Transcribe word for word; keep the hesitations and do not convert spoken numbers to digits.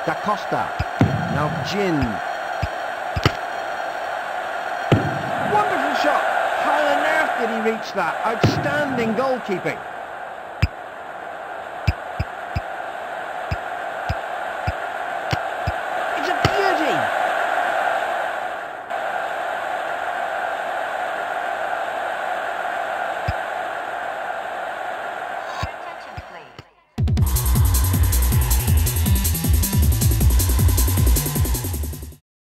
Da Costa. Now Jin. Wonderful shot. How on earth did he reach that? Outstanding goalkeeping.